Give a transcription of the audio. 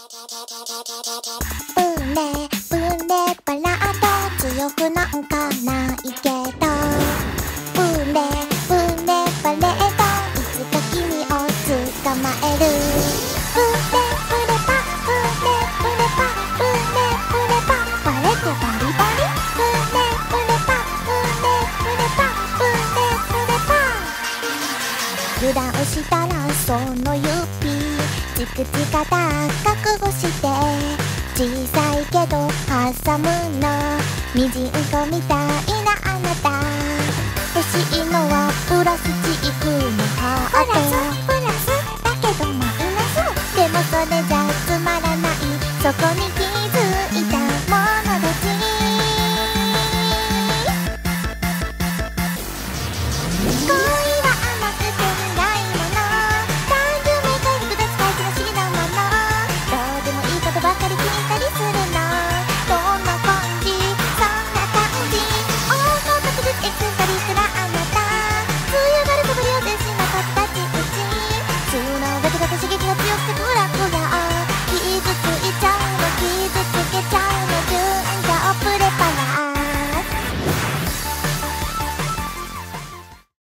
ブレブレバラード強くなんかないけど、ブレブレバレードいつか君を捕まえる。ブレブレパブレブレパブレブレパバレてバリバリ。ブレブレパブレブレパブレブレパ油断したらその指チクチカ高くして小さいけど挟むのミジンコみたいなあなた欲しいのはプラスチッ